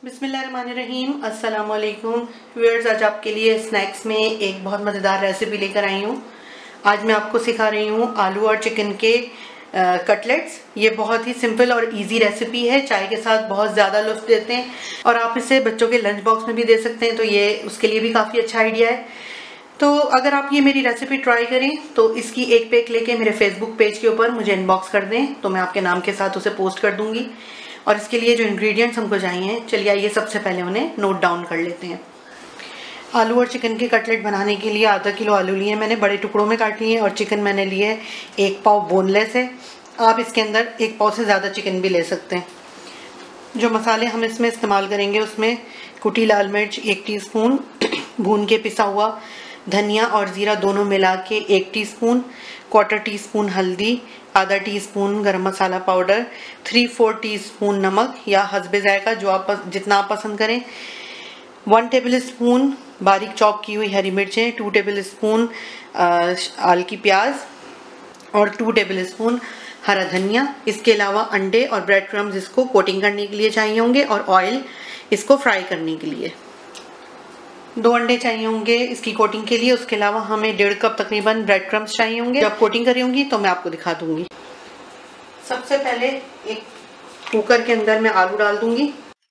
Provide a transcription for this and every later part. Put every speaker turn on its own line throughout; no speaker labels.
बिस्मिल्लाहिर्रहमानिर्रहीम। अस्सलाम वालेकुम व्यूअर्स, आज आपके लिए स्नैक्स में एक बहुत मज़ेदार रेसिपी लेकर आई हूँ। आज मैं आपको सिखा रही हूँ आलू और चिकन के कटलेट्स। ये बहुत ही सिंपल और इजी रेसिपी है, चाय के साथ बहुत ज़्यादा लुत्फ़ देते हैं और आप इसे बच्चों के लंच बॉक्स में भी दे सकते हैं, तो ये उसके लिए भी काफ़ी अच्छा आइडिया है। तो अगर आप ये मेरी रेसिपी ट्राई करें तो इसकी एक पेक लेके मेरे फेसबुक पेज के ऊपर मुझे इनबॉक्स कर दें, तो मैं आपके नाम के साथ उसे पोस्ट कर दूंगी। और इसके लिए जो इंग्रेडिएंट्स हमको चाहिए, चलिए आइए सबसे पहले उन्हें नोट डाउन कर लेते हैं। आलू और चिकन के कटलेट बनाने के लिए आधा किलो आलू लिए मैंने, बड़े टुकड़ों में काट लिए, और चिकन मैंने लिए है 1 पाव बोनलेस है। आप इसके अंदर 1 पाव से ज़्यादा चिकन भी ले सकते हैं। जो मसाले हम इसमें इस्तेमाल करेंगे उसमें कुटी लाल मिर्च 1 टीस्पून, भून के पिसा हुआ धनिया और ज़ीरा दोनों मिला के 1 टीस्पून, 1/4 टीस्पून हल्दी, आधा टीस्पून गरम मसाला पाउडर, 3/4 टीस्पून नमक या हस्बे जायका जो आप जितना आप पसंद करें, 1 टेबल स्पून बारीक चॉप की हुई हरी मिर्चें, 2 टेबल स्पून आल की प्याज और 2 टेबल स्पून हरा धनिया। इसके अलावा अंडे और ब्रेड क्रम्स इसको कोटिंग करने के लिए चाहिए होंगे, और ऑयल इसको फ्राई करने के लिए 2 अंडे चाहिए होंगे इसकी कोटिंग के लिए। उसके अलावा हमें 1.5 कप तकरीबन ब्रेड क्रम्स चाहिए होंगे। जब कोटिंग करी होंगी तो मैं आपको दिखा दूंगी। सबसे पहले एक कुकर के अंदर मैं आलू डाल दूंगी,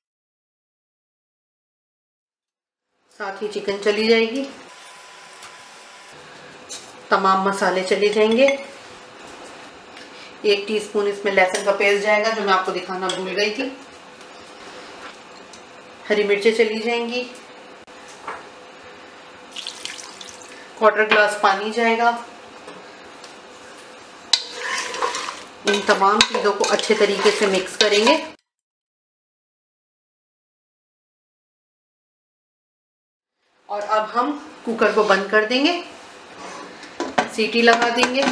साथ ही चिकन चली जाएगी, तमाम मसाले चले जाएंगे, 1 टीस्पून इसमें लहसुन का पेस्ट जाएगा जो मैं आपको दिखाना भूल गई थी, हरी मिर्चें चली जाएंगी, 1/4 ग्लास पानी जाएगा। इन तमाम चीज़ों को अच्छे तरीके से मिक्स करेंगे। और अब हम कुकर को बंद कर देंगे, सीटी लगा देंगे।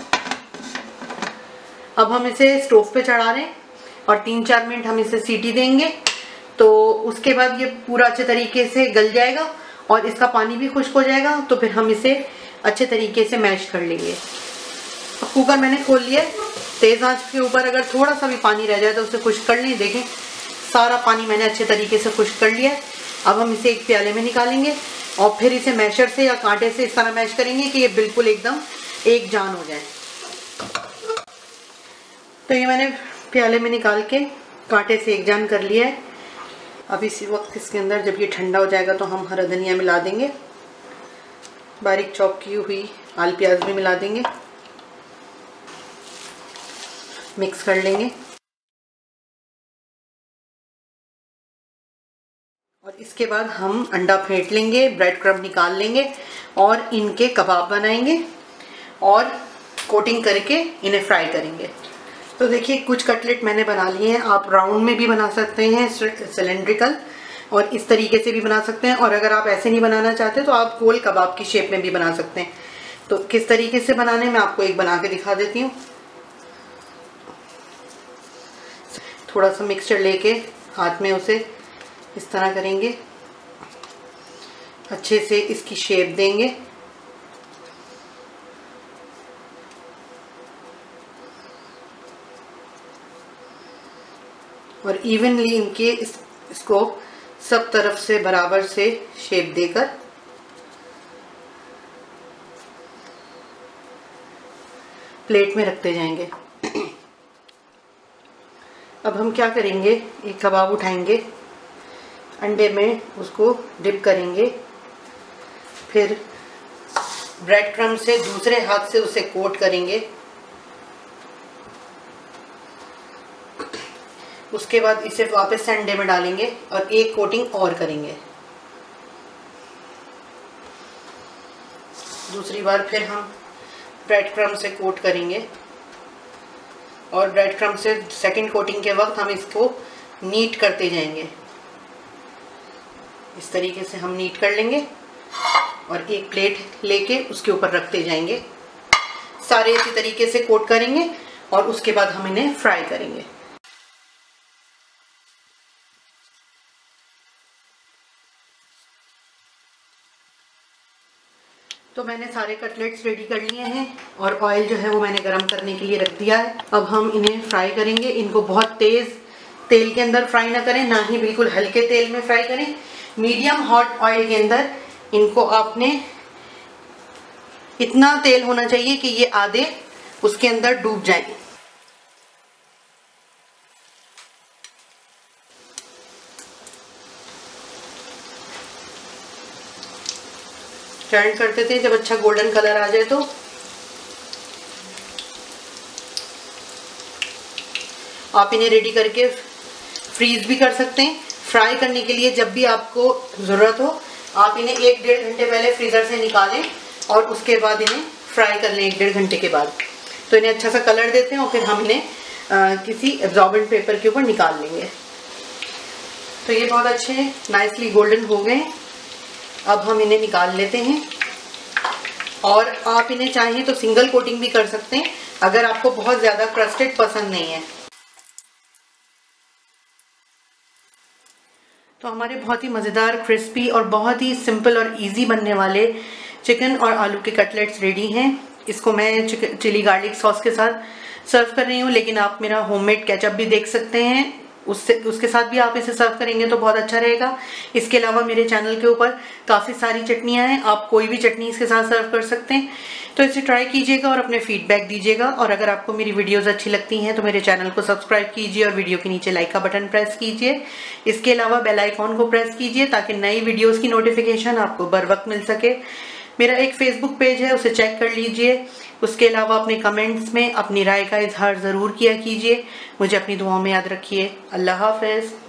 अब हम इसे स्टोव पे चढ़ा दें और 3-4 मिनट हम इसे सीटी देंगे, तो उसके बाद ये पूरा अच्छे तरीके से गल जाएगा और इसका पानी भी खुश्क हो जाएगा। तो फिर हम इसे अच्छे तरीके से मैश कर लेंगे। अब कुकर मैंने खोल लिया, तेज़ आंच के ऊपर अगर थोड़ा सा भी पानी रह जाए तो उसे खुश्क कर लें। देखें सारा पानी मैंने अच्छे तरीके से खुश्क कर लिया है। अब हम इसे एक प्याले में निकालेंगे और फिर इसे मैशर से या कांटे से इस तरह मैश करेंगे कि ये बिल्कुल एकदम एक जान हो जाए। तो ये मैंने प्याले में निकाल के कांटे से एक जान कर लिया है। अब इसी वक्त इसके अंदर जब ये ठंडा हो जाएगा तो हम हरा धनिया मिला देंगे, बारीक चॉप की हुई आल प्याज भी मिला देंगे, मिक्स कर लेंगे। और इसके बाद हम अंडा फेंट लेंगे, ब्रेड क्रम्ब निकाल लेंगे और इनके कबाब बनाएंगे और कोटिंग करके इन्हें फ्राई करेंगे। तो देखिए कुछ कटलेट मैंने बना लिए हैं। आप राउंड में भी बना सकते हैं, सिलेंड्रिकल, और इस तरीके से भी बना सकते हैं। और अगर आप ऐसे नहीं बनाना चाहते तो आप गोल कबाब की शेप में भी बना सकते हैं। तो किस तरीके से बनाने मैं आपको एक बना के दिखा देती हूँ। थोड़ा सा मिक्सचर लेके हाथ में उसे इस तरह करेंगे, अच्छे से इसकी शेप देंगे और इवनली इनके इसको सब तरफ से बराबर से शेप देकर प्लेट में रखते जाएंगे। अब हम क्या करेंगे, एक कबाब उठाएंगे, अंडे में उसको डिप करेंगे, फिर ब्रेड क्रम्ब से दूसरे हाथ से उसे कोट करेंगे। उसके बाद इसे वापस से अंडे में डालेंगे और एक कोटिंग और करेंगे। दूसरी बार फिर हम ब्रेड क्रम्ब से कोट करेंगे और ब्रेड क्रम्ब से सेकंड कोटिंग के वक्त हम इसको नीट करते जाएंगे। इस तरीके से हम नीट कर लेंगे और एक प्लेट लेके उसके ऊपर रखते जाएंगे। सारे इसी तरीके से कोट करेंगे और उसके बाद हम इन्हें फ्राई करेंगे। तो मैंने सारे कटलेट्स रेडी कर लिए हैं और ऑयल जो है वो मैंने गरम करने के लिए रख दिया है। अब हम इन्हें फ्राई करेंगे। इनको बहुत तेज़ तेल के अंदर फ्राई ना करें, ना ही बिल्कुल हल्के तेल में फ्राई करें। मीडियम हॉट ऑयल के अंदर इनको आपने इतना तेल होना चाहिए कि ये आधे उसके अंदर डूब जाएं। टर्न करते थे, जब अच्छा गोल्डन कलर आ जाए तो आप इन्हें रेडी करके फ्रीज भी कर सकते हैं। फ्राई करने के लिए जब भी आपको ज़रूरत हो आप इन्हें 1-1.5 घंटे पहले फ्रीज़र से निकालें और उसके बाद इन्हें फ्राई कर लें 1-1.5 घंटे के बाद। तो इन्हें अच्छा सा कलर देते हैं और फिर हम इन्हें किसी एब्जॉर्बेंट पेपर के ऊपर निकाल लेंगे। तो ये बहुत अच्छे नाइसली गोल्डन हो गए। अब हम इन्हें निकाल लेते हैं और आप इन्हें चाहें तो सिंगल कोटिंग भी कर सकते हैं अगर आपको बहुत ज़्यादा क्रस्टेड पसंद नहीं है। तो हमारे बहुत ही मज़ेदार, क्रिस्पी और बहुत ही सिंपल और इजी बनने वाले चिकन और आलू के कटलेट्स रेडी हैं। इसको मैं चिली गार्लिक सॉस के साथ सर्व कर रही हूँ, लेकिन आप मेरा होममेड केचप भी देख सकते हैं, उसके साथ भी आप इसे सर्व करेंगे तो बहुत अच्छा रहेगा। इसके अलावा मेरे चैनल के ऊपर काफ़ी सारी चटनियाँ हैं, आप कोई भी चटनी इसके साथ सर्व कर सकते हैं। तो इसे ट्राई कीजिएगा और अपने फीडबैक दीजिएगा। और अगर आपको मेरी वीडियोस अच्छी लगती हैं तो मेरे चैनल को सब्सक्राइब कीजिए और वीडियो के नीचे लाइक का बटन प्रेस कीजिए। इसके अलावा बेल आइकॉन को प्रेस कीजिए ताकि नई वीडियोज़ की नोटिफिकेशन आपको बर वक्त मिल सके। मेरा एक फेसबुक पेज है, उसे चेक कर लीजिए। उसके अलावा अपने कमेंट्स में अपनी राय का इजहार ज़रूर किया कीजिए। मुझे अपनी दुआओं में याद रखिए। अल्लाह हाफ़िज़।